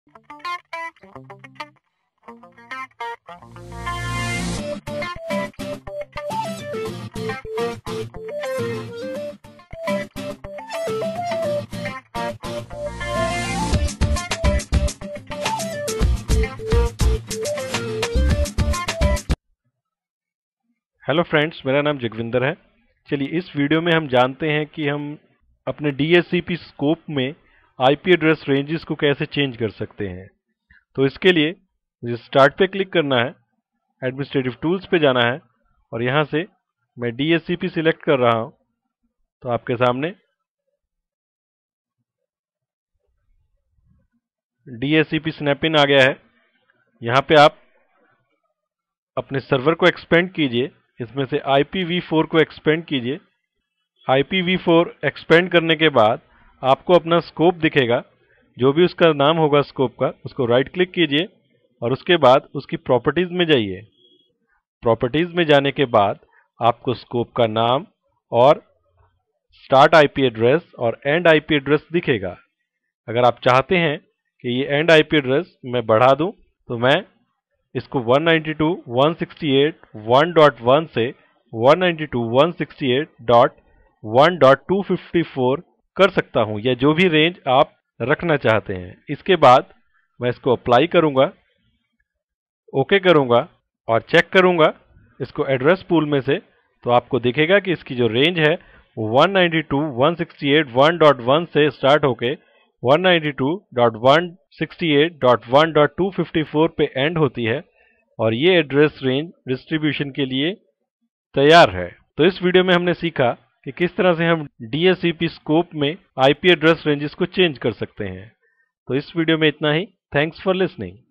Hello friends, मेरा नाम जगविंदर है। चलिए इस वीडियो में हम जानते हैं कि हम अपने DHCP स्कोप में IP एड्रेस रेंजेस को कैसे चेंज कर सकते हैं। तो इसके लिए मुझे स्टार्ट पे क्लिक करना है, एडमिनिस्ट्रेटिव टूल्स पे जाना है और यहाँ से मैं DHCP सिलेक्ट कर रहा हूँ। तो आपके सामने DHCP स्नैप इन आ गया है। यहाँ पे आप अपने सर्वर को एक्सपेंड कीजिए, इसमें से IPv4 को एक्सपेंड कीजिए। IPv4 एक्सपेंड करने के बाद आपको अपना स्कोप दिखेगा, जो भी उसका नाम होगा स्कोप का, उसको राइट क्लिक कीजिए और उसके बाद उसकी प्रॉपर्टीज में जाइए। प्रॉपर्टीज में जाने के बाद आपको स्कोप का नाम और स्टार्ट IP एड्रेस और एंड IP एड्रेस दिखेगा। अगर आप चाहते हैं कि ये एंड IP एड्रेस मैं बढ़ा दूं तो मैं इसको 192.168.1.1 से 192.168.1.254 कर सकता हूं, या जो भी रेंज आप रखना चाहते हैं। इसके बाद मैं इसको अप्लाई करूंगा, ओके करूंगा और चेक करूंगा इसको एड्रेस पूल में से, तो आपको दिखेगा कि इसकी जो रेंज है 192.168.1.1 से स्टार्ट होके 192.168.1.254 पे एंड होती है और ये एड्रेस रेंज डिस्ट्रीब्यूशन के लिए तैयार है। तो इस वीडियो में हमने सीखा कि किस तरह से हम DHCP स्कोप में IP एड्रेस रेंजेस को चेंज कर सकते हैं। तो इस वीडियो में इतना ही। Thanks for listening.